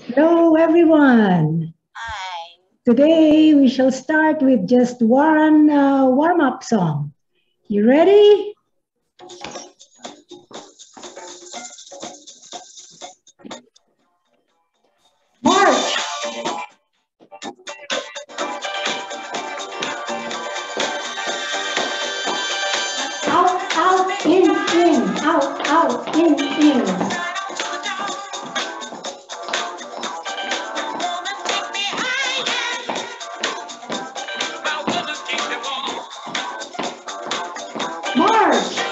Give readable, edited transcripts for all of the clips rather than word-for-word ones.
Hello, everyone. Hi. Today we shall start with just one warm-up song. You ready? March! Out, out, in, out, in. March!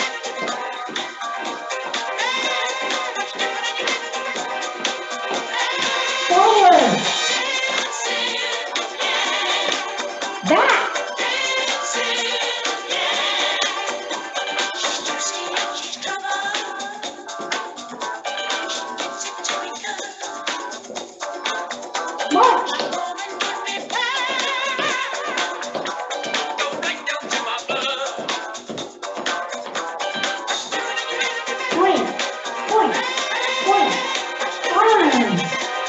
Forward! Back! March! Point, point, point. Arms!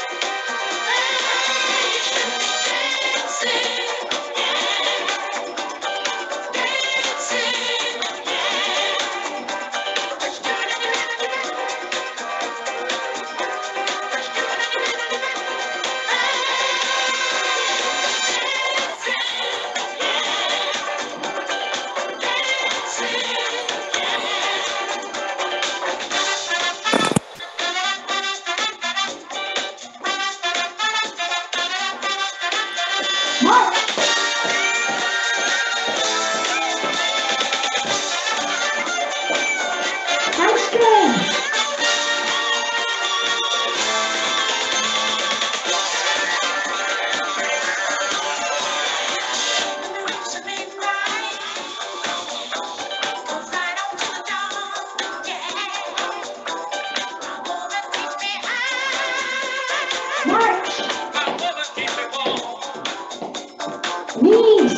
March! Hamstring! March! Knees!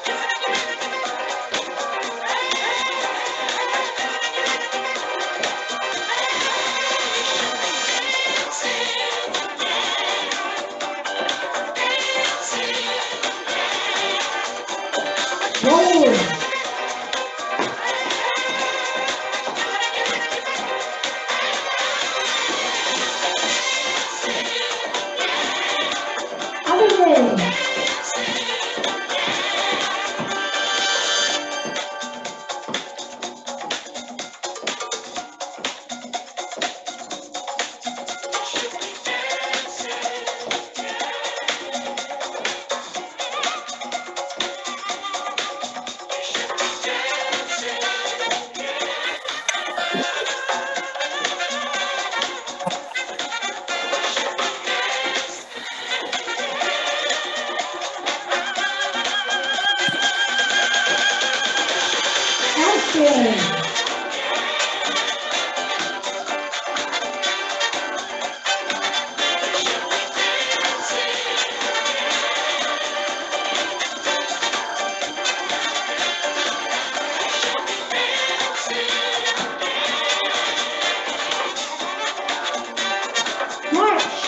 Roll! Other way! Hamstring! March!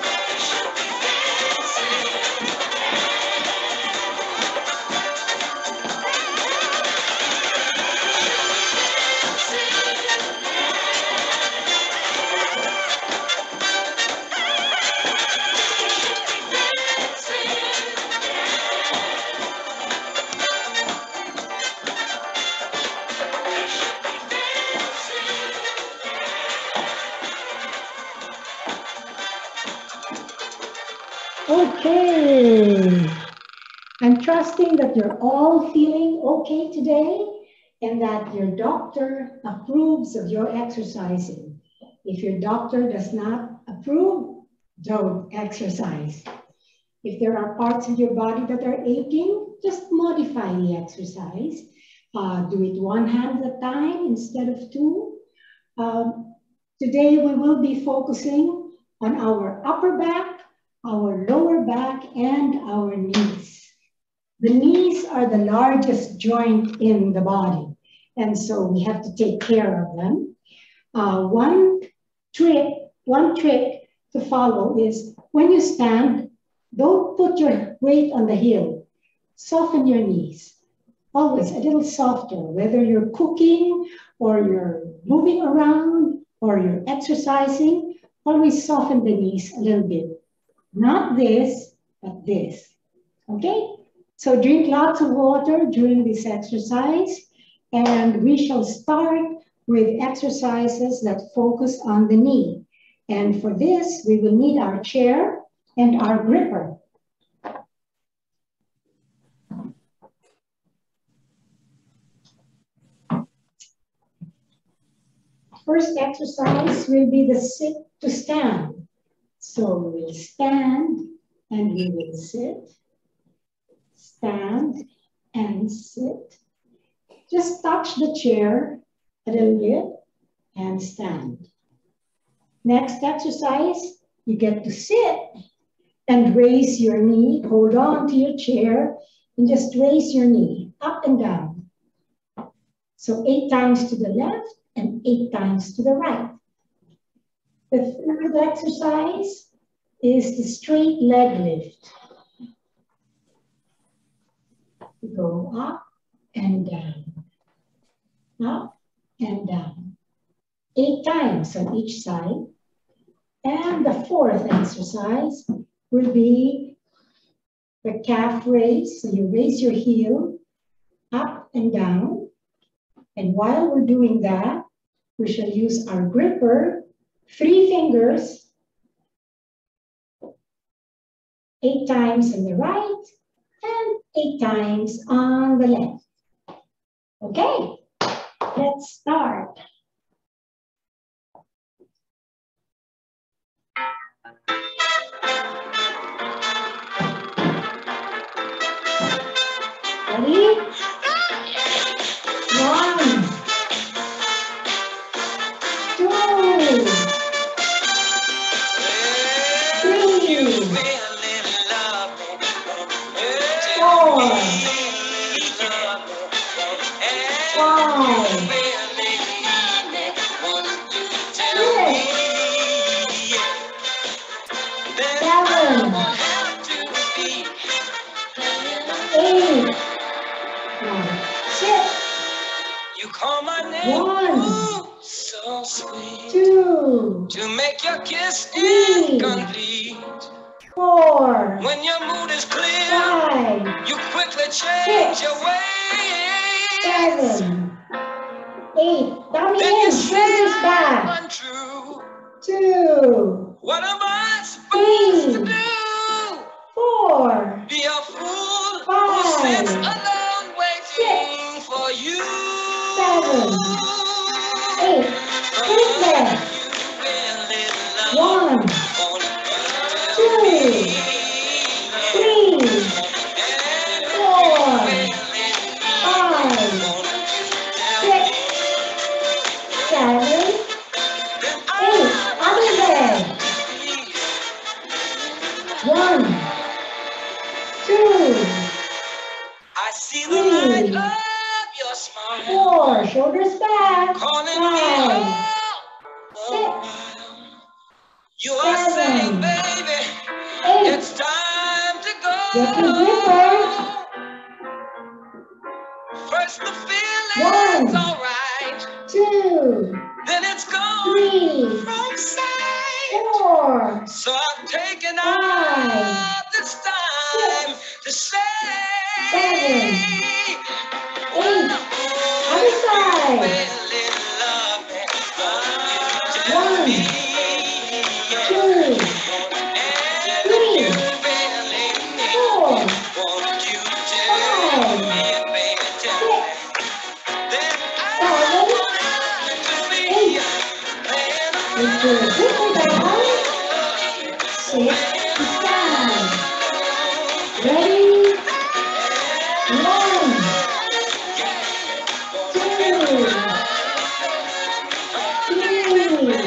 Okay. I'm trusting that you're all feeling okay today and that your doctor approves of your exercising. If your doctor does not approve, don't exercise. If there are parts of your body that are aching, just modify the exercise. Do it one hand at a time instead of two. Um, Today we will be focusing on our upper back, our lower back, and our knees. The knees are the largest joint in the body, and so we have to take care of them. One trick to follow is when you stand, don't put your weight on the heel. Soften your knees. Always a little softer, whether you're cooking or you're moving around or you're exercising, always soften the knees a little bit. Not this, but this. Okay? So drink lots of water during this exercise, and we shall start with exercises that focus on the knee. And for this, we will need our chair and our gripper. First exercise will be the sit to stand. So we'll stand and we will sit. Stand and sit. Just touch the chair a little bit and stand. Next exercise, you get to sit and raise your knee. Hold on to your chair and just raise your knee up and down. So 8 times to the left and 8 times to the right. The third exercise is the straight leg lift. You go up and down, up and down. 8 times on each side. And the fourth exercise will be the calf raise. So you raise your heel up and down. And while we're doing that, we shall use our gripper, 3 fingers, 8 times on the right and 8 times on the left. Okay, let's start. Ready? 1, 2, 3, 4, 5, 6, 7, 8. Sit. You call my name, 1, ooh, so sweet. 2, To make your kiss 3, incomplete. 4, When your mood is clear, 5, you quickly change 6, your ways. 7, 8. Tummy Then in, you say shoulders I'm back. untrue. 2, What am I supposed to 3, do? 4, Be a fool who 5, sits alone 6, waiting for you. 7, 8. Feet left. You really love 1, wanna be 2, 3, 4, 5, 6, 7, 8. Other leg. 1, 2, I see the light 3, of your smile 4. Shoulders back. calling 5, me home. 6, You are saying, 7, baby, 8. it's time to Get your go. gripper. First the 1, feeling's alright, 2, then it's gone 3, from sight. 4, So I've taken 5, out this time 6, to say, 7, 8. oh, Other if you side. really love me, won't you tell 1, me? 2, And if 3, you really need me, 4, won't you tell 5, me, baby, tell 6, me? Then I 7, want to be 8. laying With your gripper down. around 6 to stand. when Ready? 1, you 2, 3,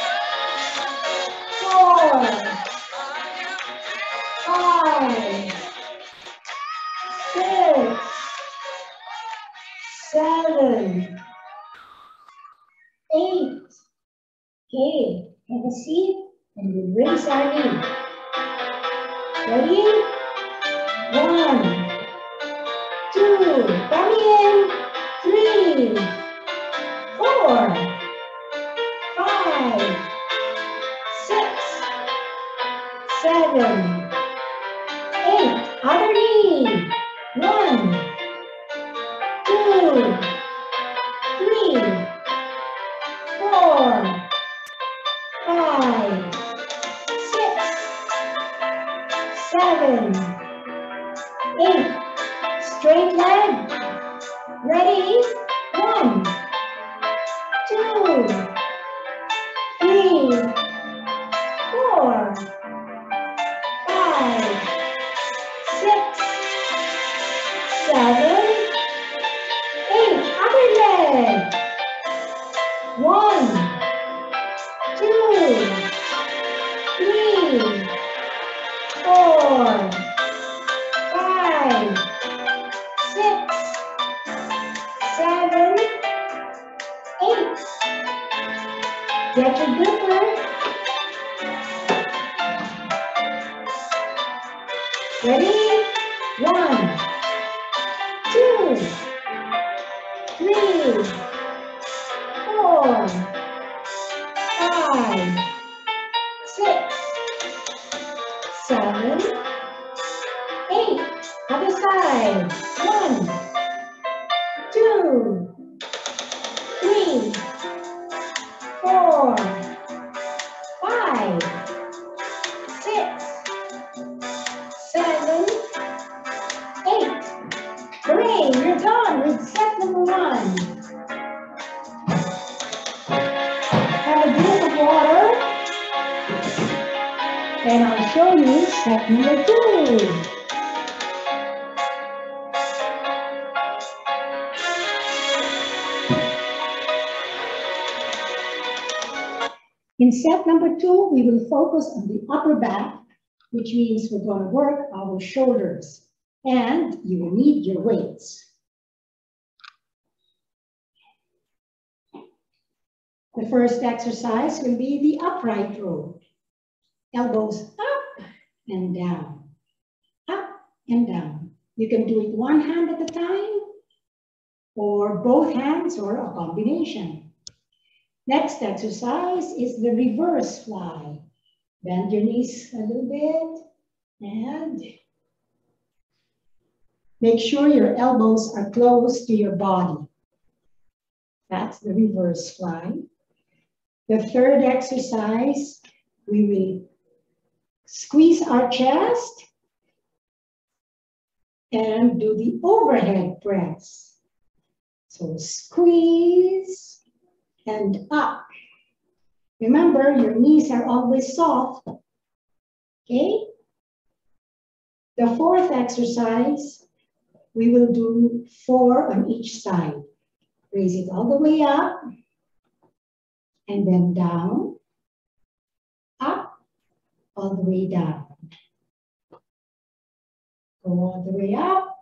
4, 5, 6, 7, 8. Okay, have a seat And we raise our knee. Ready? 1, 2, coming in. 3, 4, 5, 6, 7, 8. Other knee. 1, 2, 3, 4, 5, 6, 7, 8. Straight leg. Ready? 1, 2, 3, 4, 5, 6, 7, 8. Other leg. 1, 2, 3, 4, 5, 6, 7, 8. Get your gripper. Ready? 1, 2, 3, 4, 5, 6, 7, 8. Other side. 1, 2, 3, 4, 5, 6, 7, 8. Hooray, you're done with set number 1. Have a drink of water, and I'll show you set number 2. In set number 2, we will focus on the upper back, which means we're going to work our shoulders, and you will need your weights. The first exercise will be the upright row. Elbows up and down, up and down. You can do it one hand at a time, or both hands, or a combination. Next exercise is the reverse fly. Bend your knees a little bit and make sure your elbows are close to your body. That's the reverse fly. The third exercise, we will squeeze our chest and do the overhead press. So squeeze and up. Remember, your knees are always soft, okay? The fourth exercise, we will do 4 on each side. Raise it all the way up, and then down, up, all the way down. Go all the way up,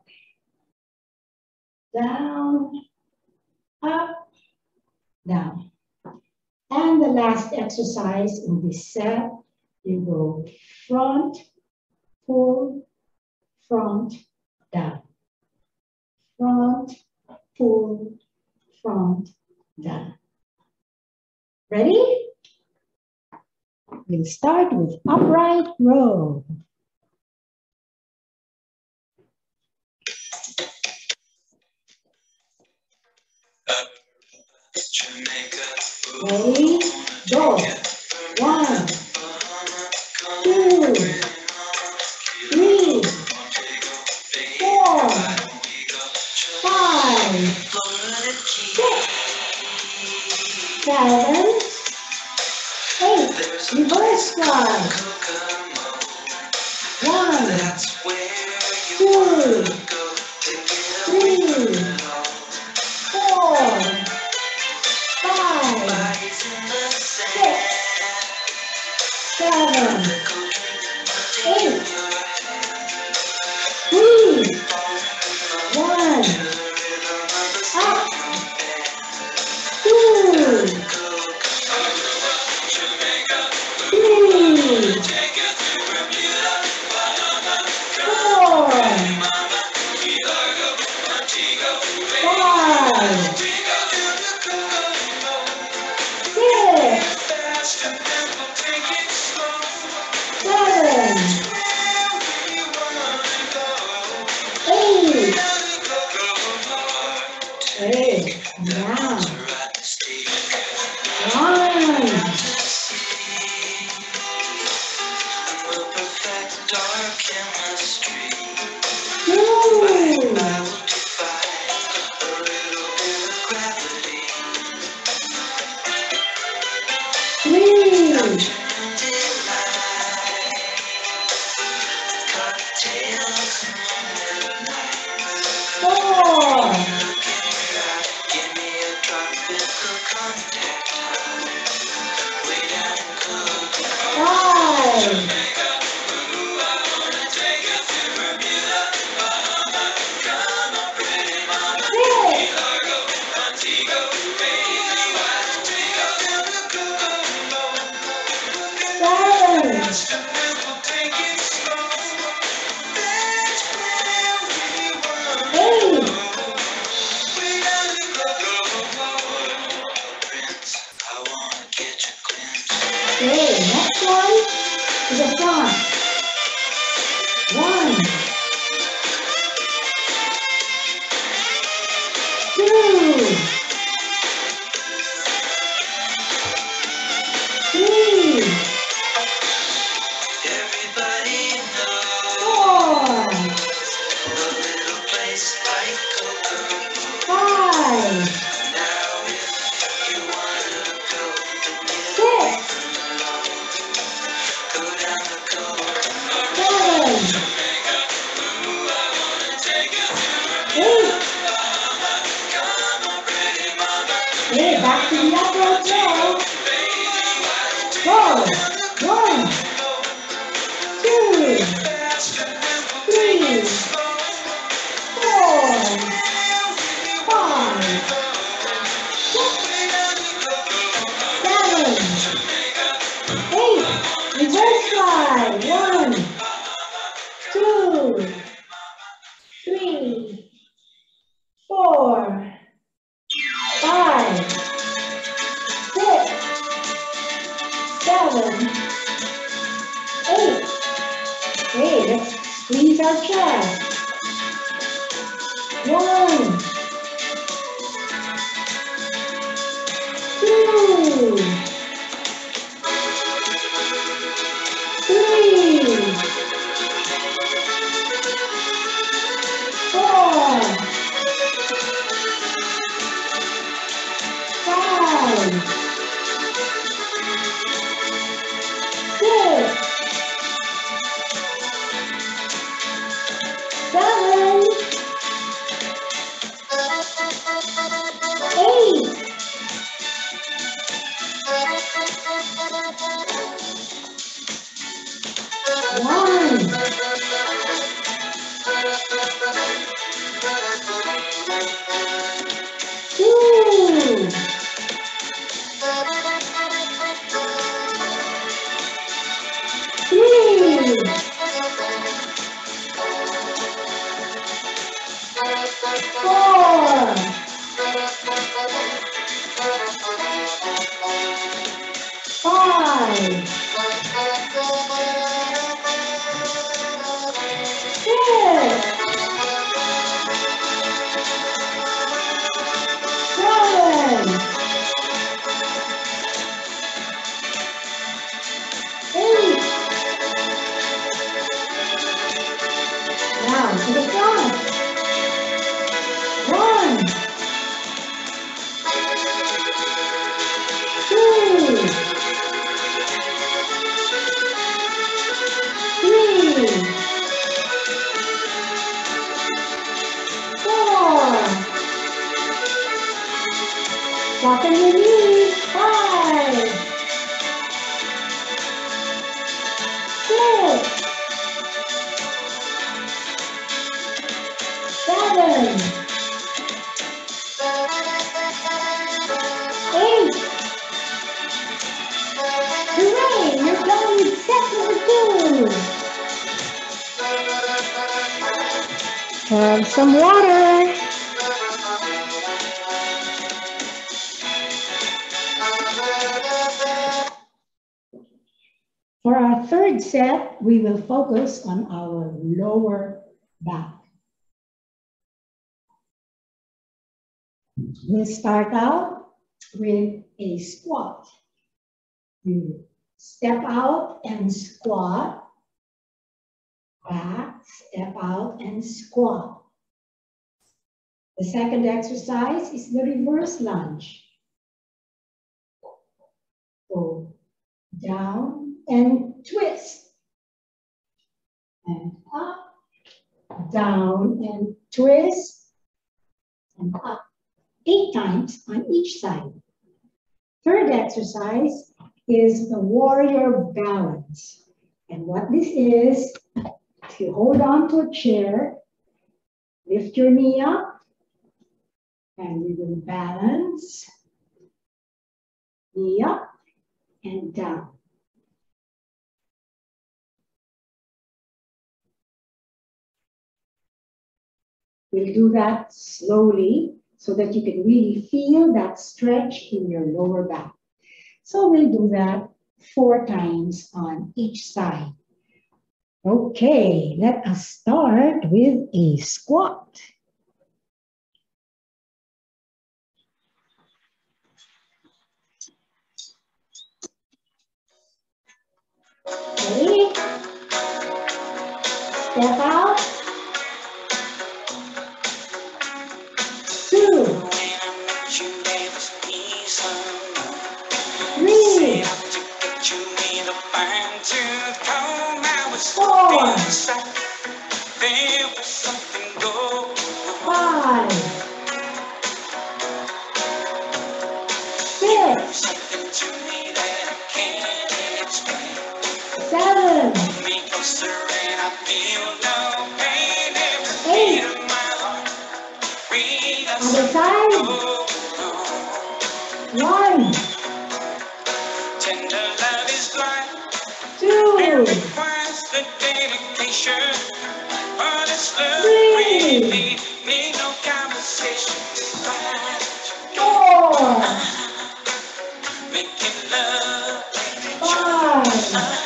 down, up, down. And the last exercise in this set, you go front, pull, front, down. Front, pull, front, down. Ready? We'll start with upright row. Ready? Go. 1, 2, 3, 4, 5, 6, 7, 8. Reverse fly. 1, 2, 3, 4, 5, 6, 7, 8. 3, 1. Up. 2, 3, Some water. For our third set, we will focus on our lower back. We'll start out with a squat. You step out and squat, back, step out and squat. The second exercise is the reverse lunge. Go down and twist. And up, down and twist, and up. 8 times on each side. Third exercise is the warrior balance. And what this is, you hold on to a chair, lift your knee up, and we will balance, knee up and down. We'll do that slowly so that you can really feel that stretch in your lower back. So we'll do that 4 times on each side. Okay, let us start with a squat. Ready? Step out. 2, 3, 4, 5, 6, 7, 8. Other side. 1, 2, 3, 4, 5,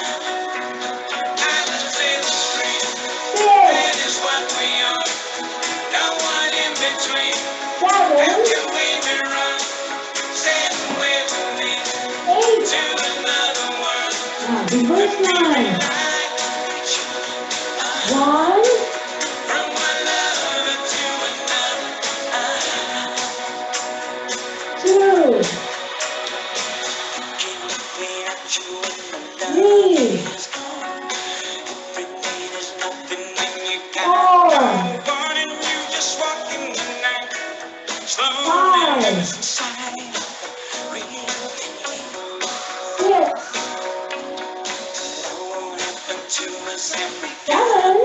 6, 7, 8. Reverse line. 1, 2, 3, 4, 5, 6, 7,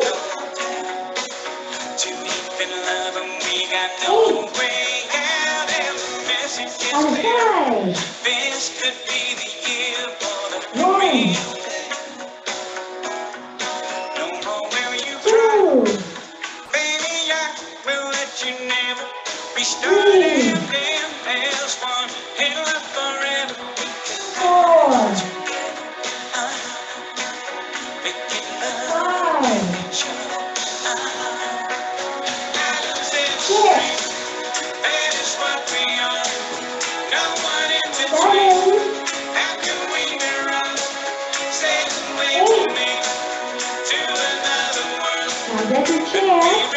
8. Other side. 1, 2, 3, 4, 5, 6, 7, 8. Now get your chair.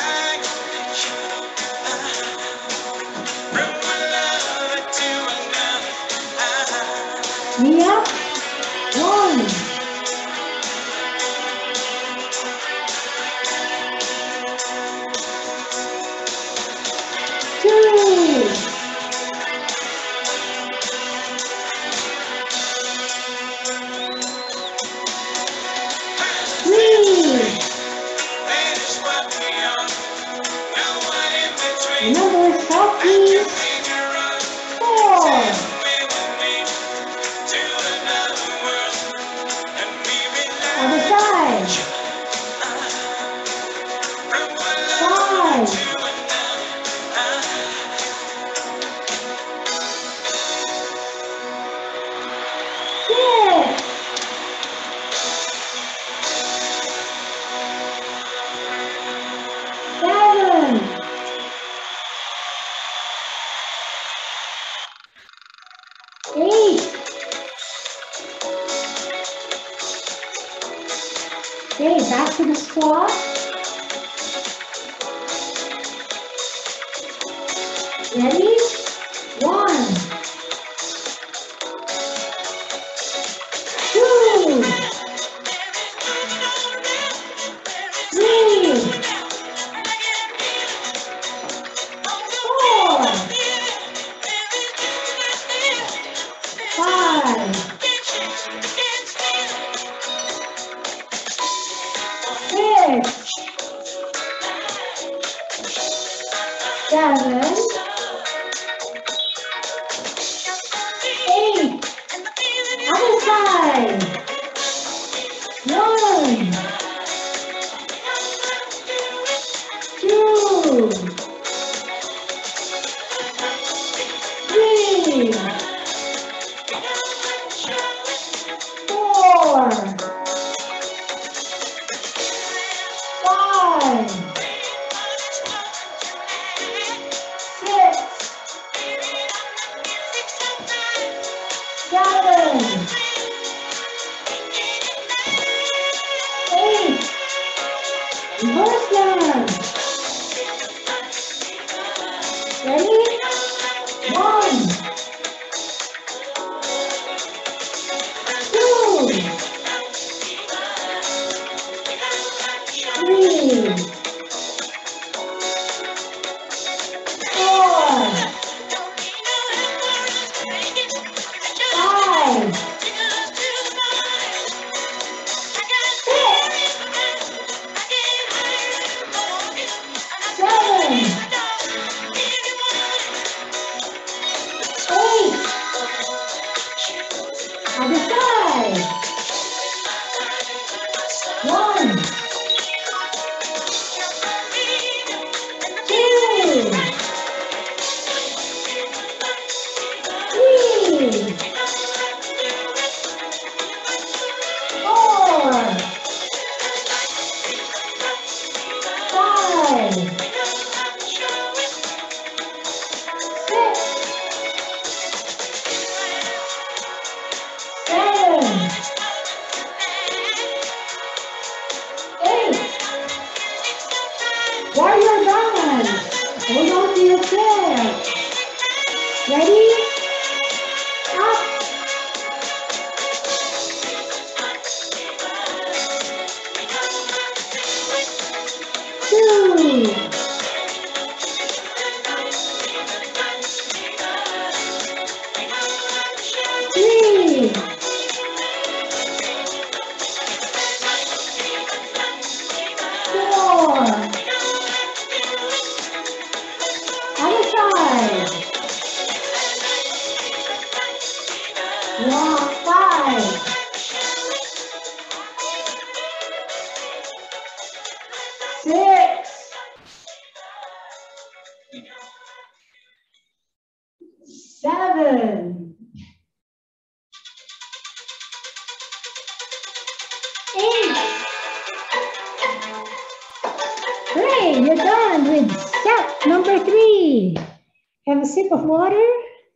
Knee up. 1, 2, 3. Remember, softies. 4, 6, Okay, back to the squat. Ready? 1, 2, 3, 4, 5, 6, 7, 8. Other side. 1, 2, 3, 4, 5, 6, 7, 8. Reverse them. Ready? 1, 2, 3, 4, 5, 6, 7, 8. Other side. 1, 2, 3, 4, 5, 6, 7, 8. Warrior balance. Hold on to your chair. Ready? Up. 2, 3, 4. Other side. 1, 5, 6, 7, 8. Great, you're done with set number 3. Have a sip of water.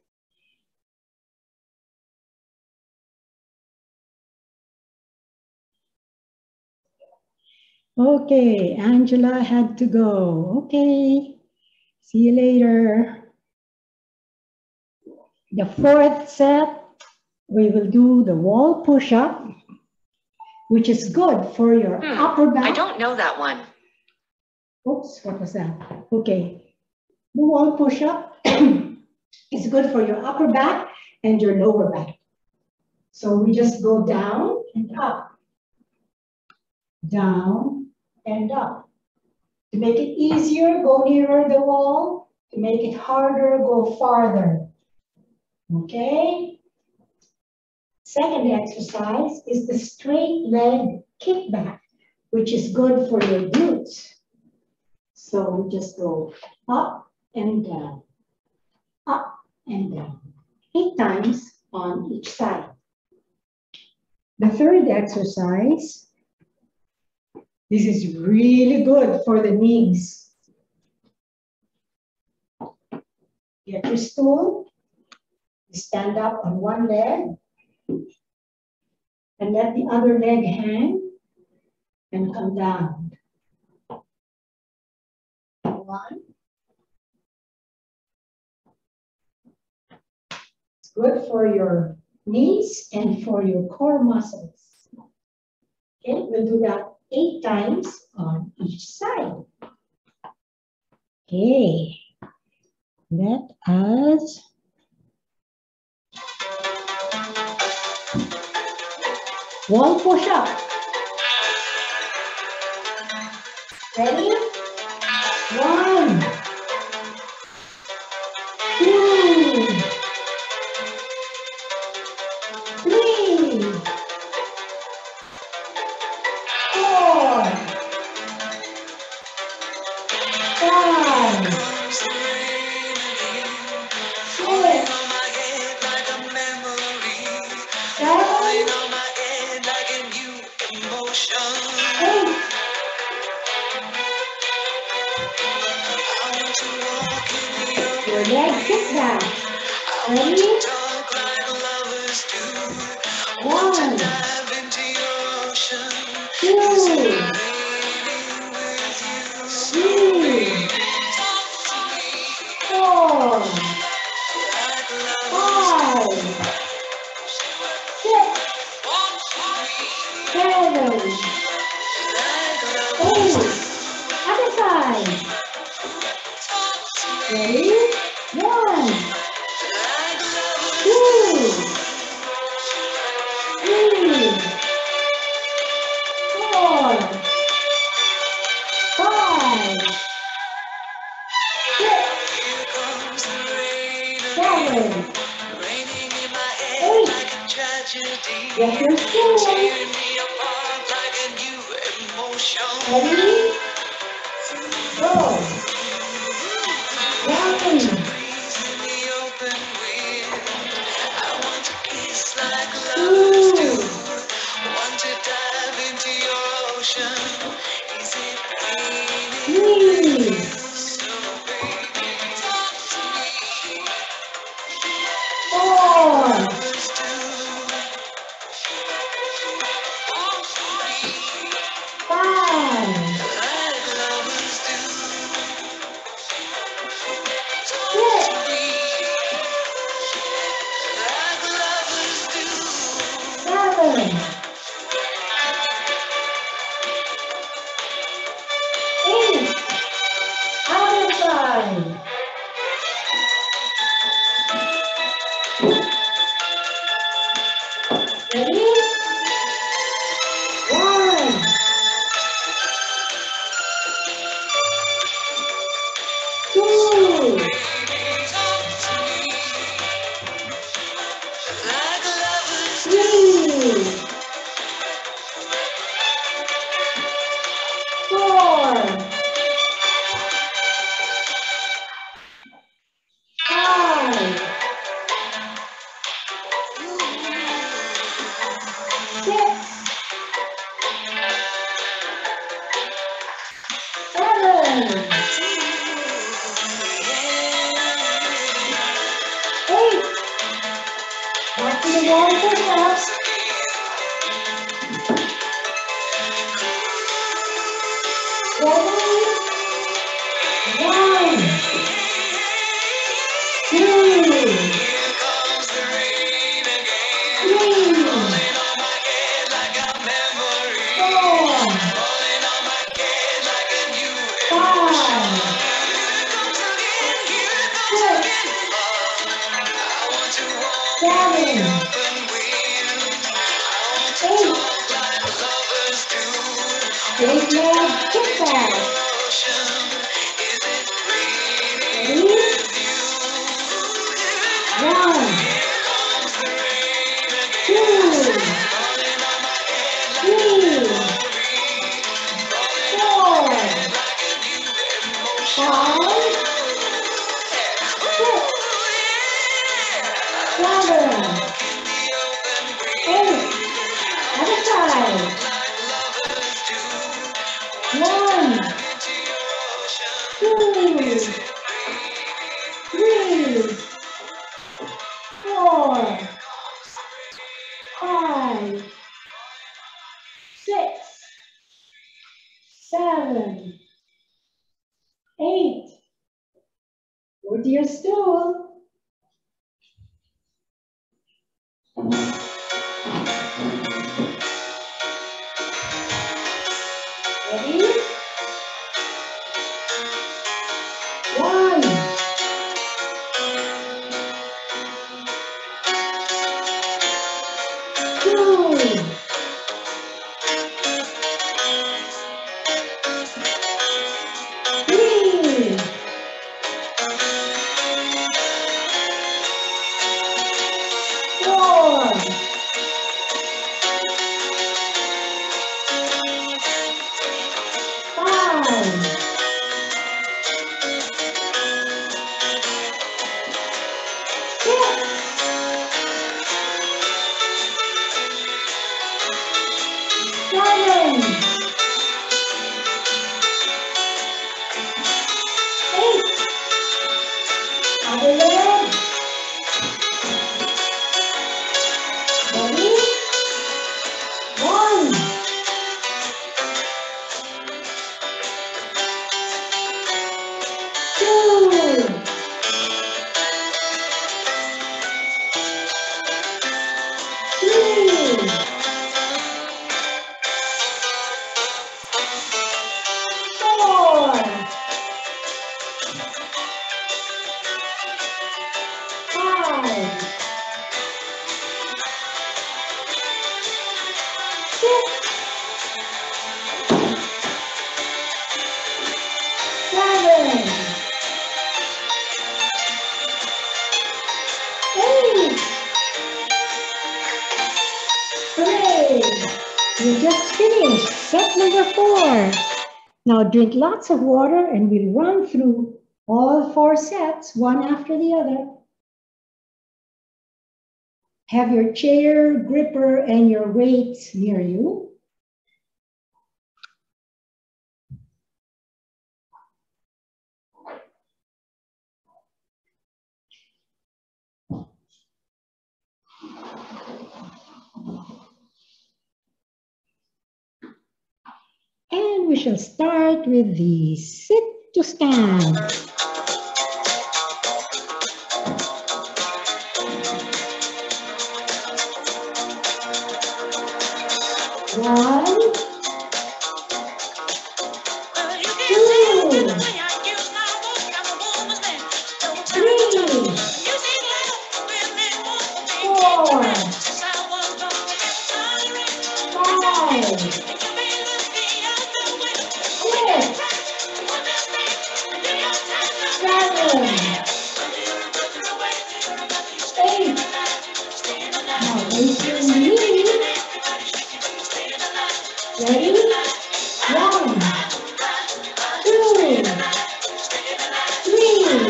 Okay, Angela had to go. Okay, see you later. The 4th set, we will do the wall push-up, which is good for your upper back. I don't know that one. Oops, what was that? Okay, the wall push-up is good for your upper back and your lower back. So we just go down and up, down and up. To make it easier, go nearer the wall. To make it harder, go farther. Okay? Second exercise is the straight leg kickback, which is good for your glutes. So we just go up and down, 8 times on each side. The third exercise, this is really good for the knees. Get your stool, stand up on one leg, and let the other leg hang. and come down. 1. It's good for your knees and for your core muscles. Okay, we'll do that 8 times on each side. Okay, let us wall push up. Ready? 1, 2, 3, 4, 5, 6, 7, 8. Your leg kick back. Ready? 1, 2, 3, 4, 5, 6, 7, 8. Other side. Ready? 1, 2, 3, 4, 5, 6, 7, 8. Get your spin. Ready? Go. 1, 2, 3, 4, 5, 6, 7, 8. Other side. Ready? 1, 2, 3, 4, 5, 6, 7, 8. Back to the wall push-ups. 1, 2, 3, 4, 5, 6, 7, 8. Straight leg kick back. Ready? 1, 2, 3, 4, 5, 6, 7, 8. Other side. 1, 2, 3, 4, 5, 6, 7, 8. Go to your stool. Ready? 1, 2, 3, 4, 5, 6, 7, 8. Other leg. Ready? 1, 2, 3, 4, 5, 6, 7, 8. Hooray! You just finished set number 4. Now drink lots of water and we'll run through all 4 sets, one after the other. Have your chair, gripper, and your weights near you. And we shall start with the sit to stand. 1, 2, 3, 4, 5, 6, 7, 8. Now raise your knee. Ready? 1, 2, 3,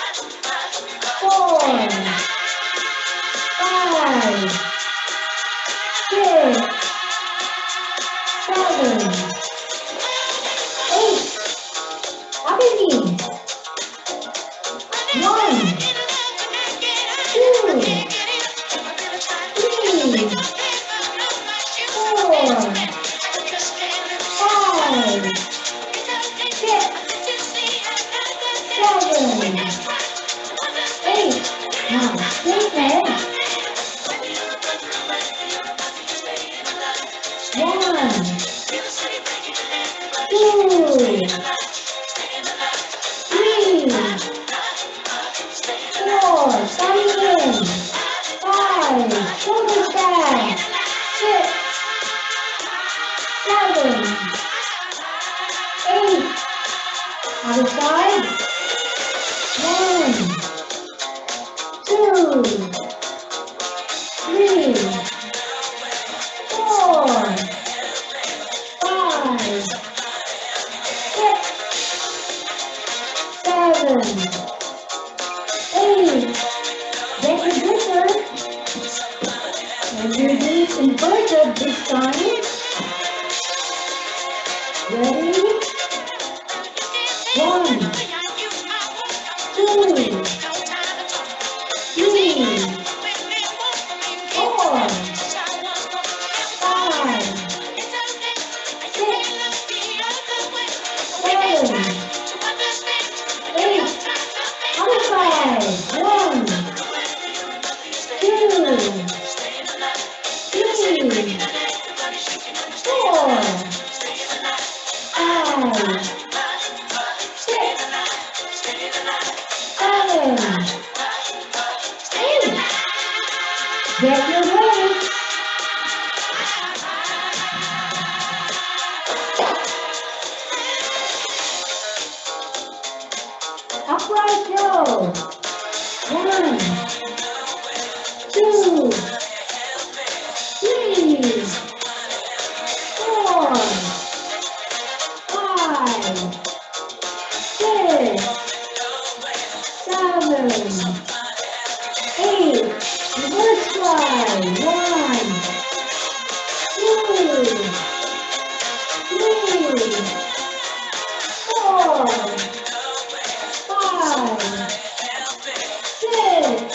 4, 5, 6, 7, 8. Other knee. 1, 2, 3, 4, 5, 6, 7, 8. Now straight leg. 1, 2, 3, 4, coming in. 5, shoulders back. 6, 7, 8. Other side. 1, 2, 3, 4, 5, 6, 7, 8. Get your gripper. And we're doing inverted this time. Ready? 1, 2, 3, 4, 5, 6, Get your weight. Upright row. 1, 2, 3, 4, 5, 6, 7, 8. Reverse fly. 1, 2, 3, 4, 5, 6,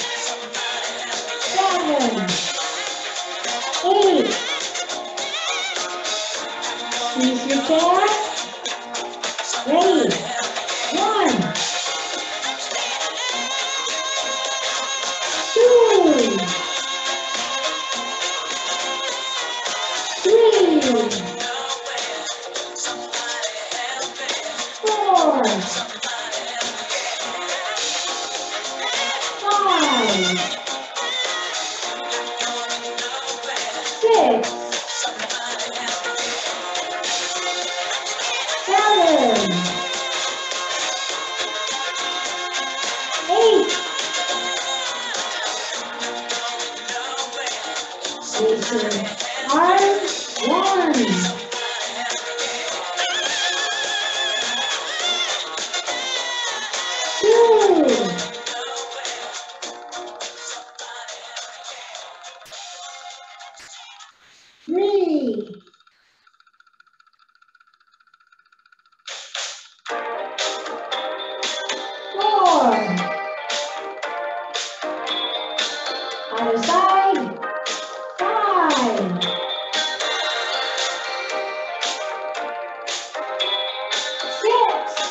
7, 8. Squeeze your chest. Ready. 1, 2, 3, 4, 5, 6, 7, 8. Raise your arms. 1, 2, 3, 4. Other side. 5, 6.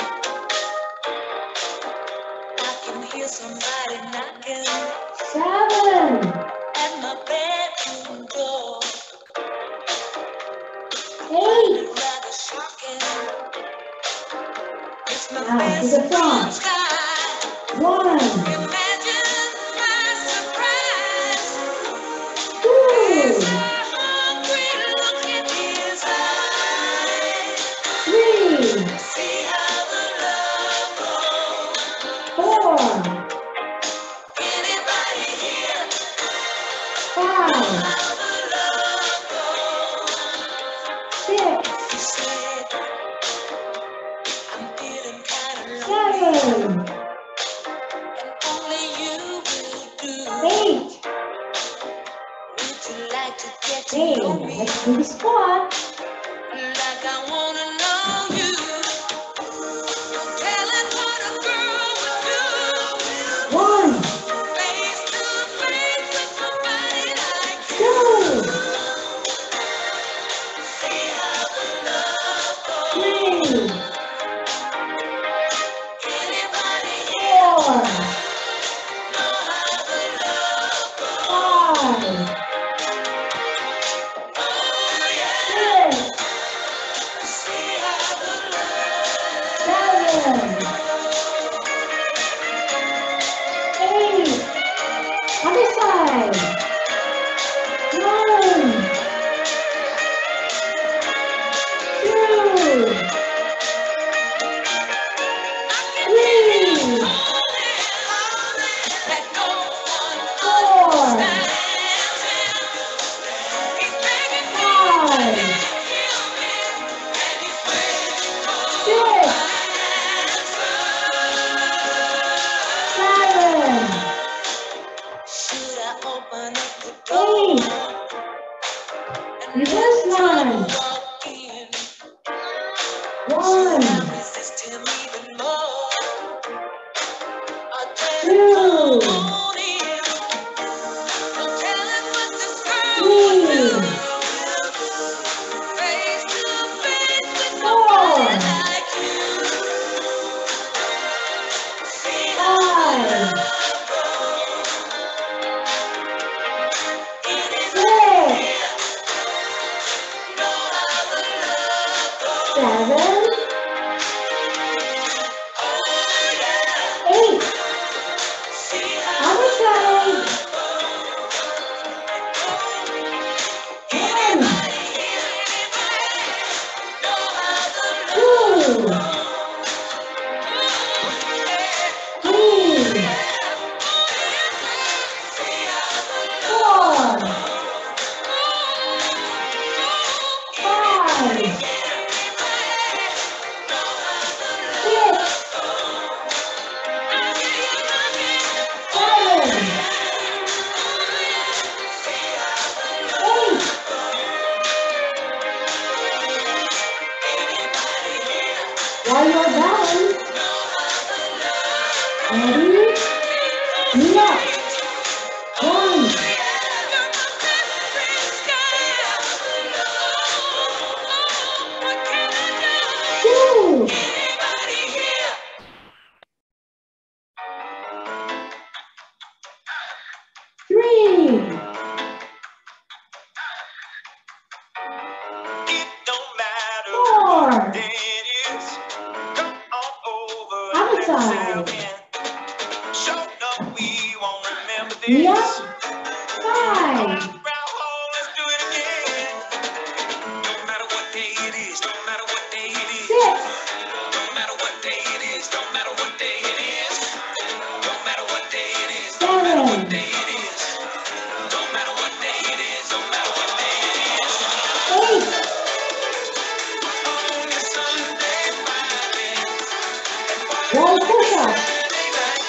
I can hear somebody knocking 7, at my bedroom door. 8. Rather shocking. It's my Now to best the blue front. sky. 1, Imagine my surprise. 2, There's a hungry look in his eyes. 3, See how the love grows. 4, Anybody here? 5, How the love grows. 6, He said, I'm feeling kind of lonely, 7, and only you will do. 8. Would you like to get to Okay, know now me let's do the squat. like I wanna know you? Tell it what a girl would do. 1, Face to face with somebody like 2, you. See how the love goes. 3, Anybody here 4, know how the love goes? 5, Oh yeah. 6, See how the love 7, goes. 8. Other side. 1, 2, I can hear him 3, calling, that no one 4, understands him. He's begging me to 5, let him in, and he's waiting for 6, my answer. 7, Should I open up the 8. door and let Reverse trouble lunge. walk in? 1, Should I resist him even more, or tell him 2, come on in? Or tell him what this girl would 3, do, face to face with somebody 4, like you. See how the 5, love grows. Anybody 6, here know how 7, 8. Other side. 1, 2, 3, 4, 5, 6, 7, 8. While you're done, ready? Knee up. 1, 2, 3, It don't matter 4. what day it is. Come on over and Other let's side. settle in. Show up, we won't remember Knee up. this. 5, Round hole, let's do it again. No matter what day it is, no matter what day it is. 6, No matter what day it is, no matter what day it is. No matter what day it is, no 7, matter what day it is. No matter what day it is, no matter what day it is. 8. On your Sunday, Friday, Wall push-up. Saturday night.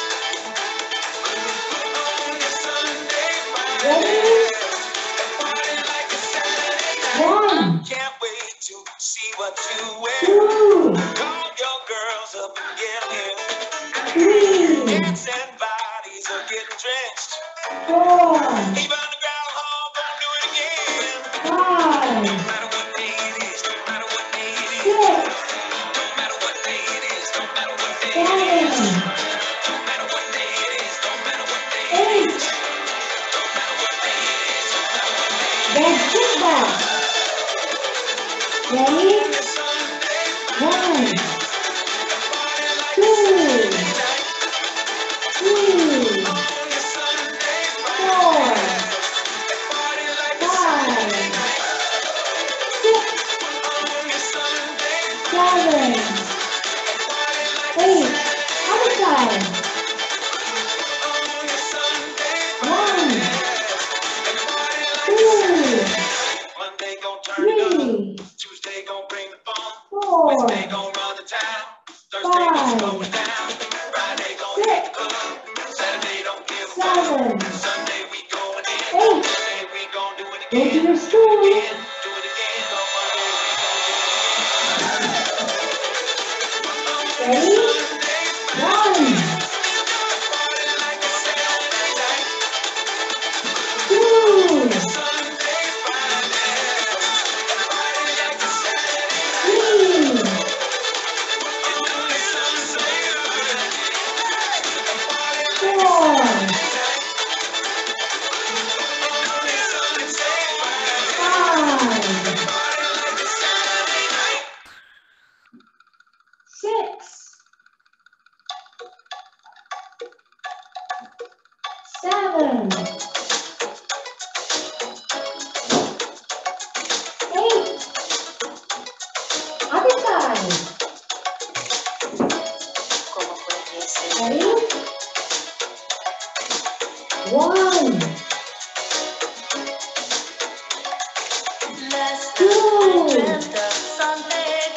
On your Sunday, Ready? Friday, party like a Saturday night. 1, Can't wait to see what you wear. 2, Call your girls up and get 'em here. 3, Dancing bodies are getting drenched. 4, Even the groundhog gonna do it again. 5, No matter what day it is, no matter what day it is. 6, No matter what day it is, no matter what day it 7, is. No matter what day it is, no matter what day it 8. is. No matter what day it is, no matter what day it is. Then sit back. Ready? On your Sunday, 1, party like a 2, Saturday night. 3, On your Sunday, 4, party like a 5, Saturday night. 6, On your Sunday, 7, party like a 8. Saturday Other night. side. On your Sunday, 1, party like a 2, Saturday night. Monday gon' turn it up. 3, Tuesday gon' bring the fun. 4, Wednesday gon' run the town. Thursday gon' 5, slow it down. Friday gon' hit the 6, club. Saturday don't give a fuck. 7, Sunday we going in. 8. Monday we gon' do it Go to again. your Do it stool. again. Do it again. On Monday we gon' do it again. Ready? 1, Party like a Saturday night. 2, Sunday, Friday. Party like a Saturday night. 3, Sunday, 4, 5, 6, 7, 8. Other side. Ready? 1, 2,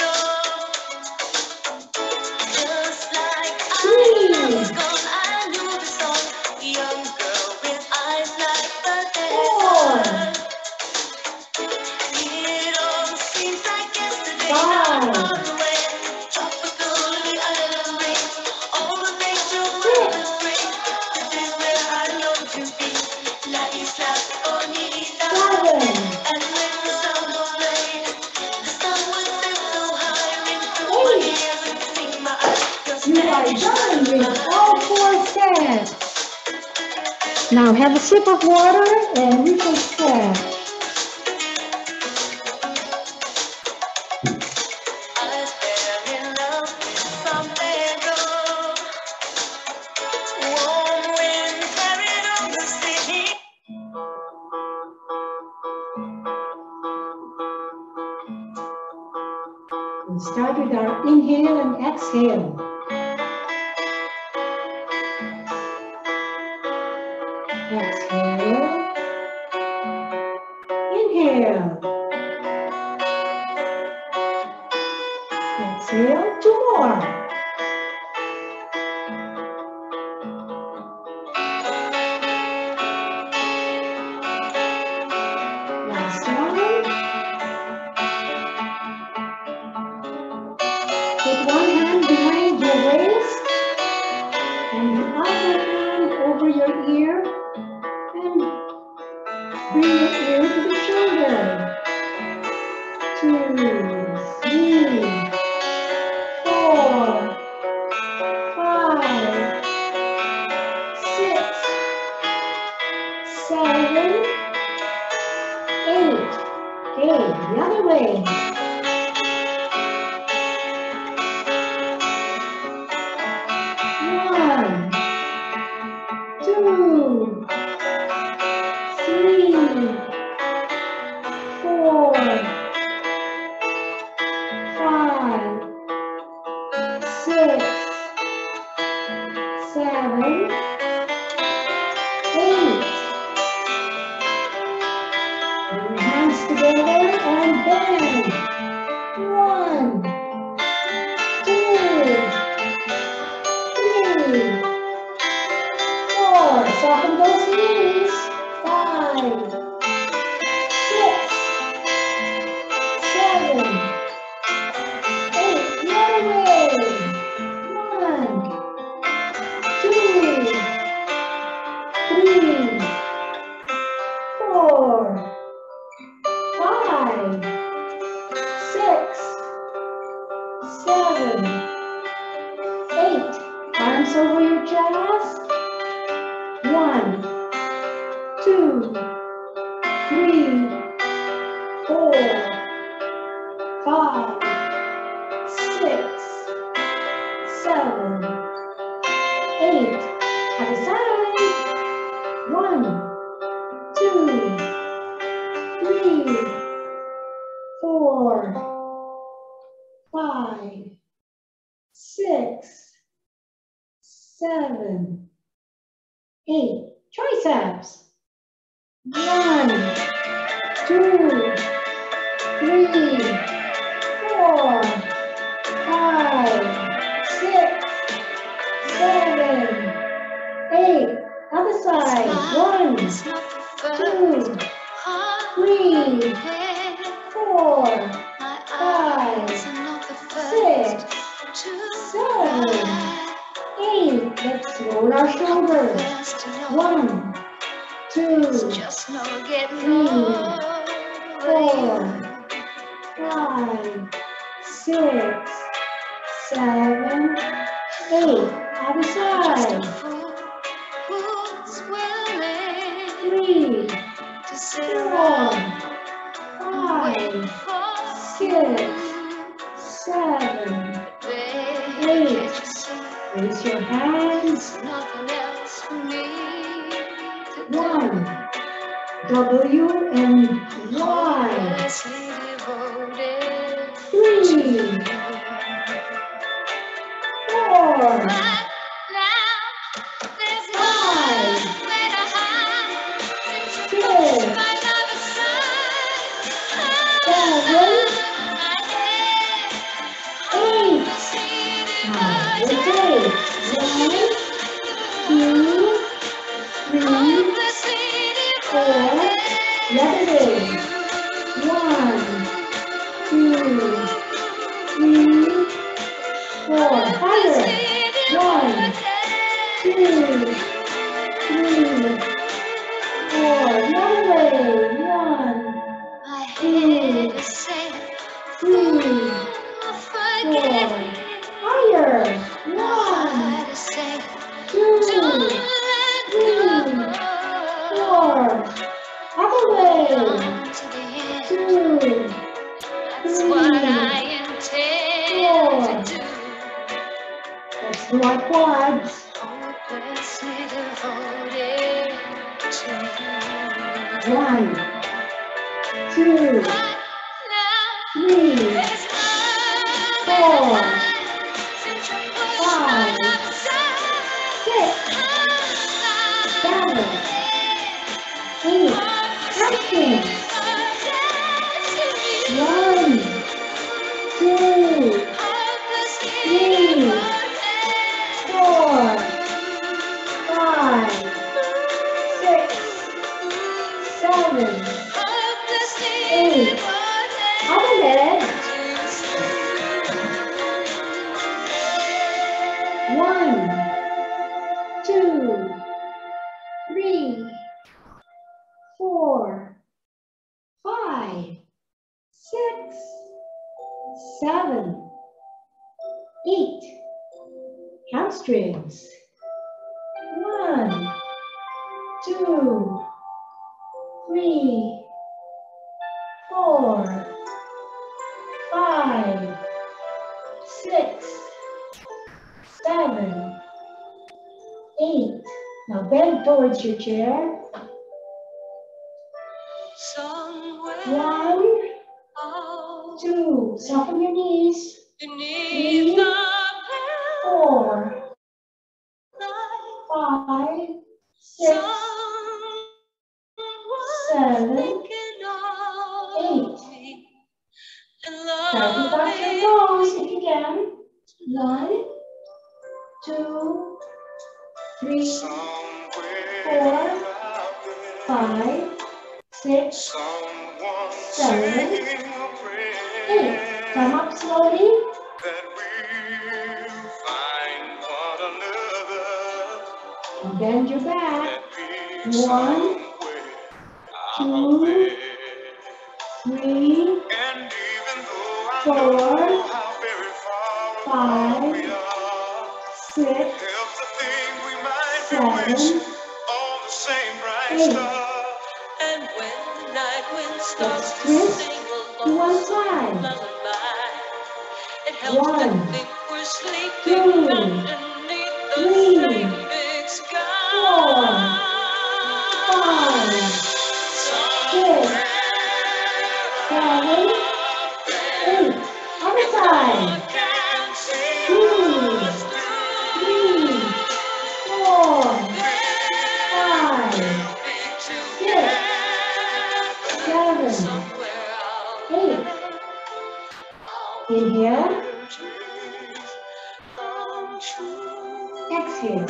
3, 4, 5, 7, 8. You are done with all 4 steps. Now have a sip of water and we can stretch. We'll start with our inhale and exhale. Exhale. Inhale. Exhale. 2 more. Last one. Put one hand behind your waist and the other hand over your ear and bring your ear to the shoulder. 2, 3, 4, 5, 6, 7, 8. Okay, the other way. 1, 2, 3, 4, 5, 6, 7, 8. Bring your hands together and bend. 1, 2, 3, 4. Soften those knees. 5, 6, 7, 8. The other way. 1, 2, 3, 4, 5, 6, 7, 8. Arms over your chest. 1, 2, 3, 4, 5, 6, 7, 8. Other side. 1, 2, 3, 4, 5, 6, 7, 8. Triceps. 1, 2, 3, 4, 5, 6, 7, 8. Other side. 1, 2, 3, 4, 5, 6, 7, 8. Let's roll our shoulders. 1, 2, 3, 4, 5, 6, 7, 8. Other side. 3, 4, 5, 6, 7, 8. Raise your hands. 1, W and Y. 3, 4, 5, 6, 7, 8. Now rotate. 1, 2, 3, 4. The other way. 1, 2, 3, 4. Higher. 1, 2, 3, 4. The other way. 1, 2, 3, 4. Higher. 1, 2, 3, 4. Other way. 2, 3, 4. Let's do our quads. 1, 2, 3, 4, 5, 6, 7, 8. Hamstrings. 1, 2, 3, 4, 5, 6, 7, 8. Other leg. 1, 2, 3, 4, 5, 6, 7, 8. Hamstrings. 1, 2, 3, 4, 5, 6, 7, 8. Now bend towards your chair. 1, 2. Soften your knees. 3, 4, 5, 6, 7, 8. Try to touch your toes if you can. 1, 2, 3, 4, 5, 6, 7, 8. Come up slowly. And bend your back. 1, 2, 3, 4, 5, 6, 7, 8. And when the night wind Let's starts to twist sing to a one lonesome side. lullaby, it helps to 1, think we're sleeping 2, underneath the 3, same big sky. 4, 5, 6, 7, 8. Other side. 2, 3, 4, 5, 6, 7, 8. Inhale. Exhale.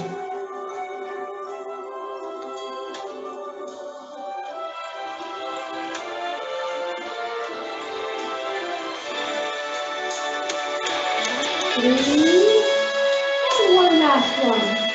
Three, and one last one.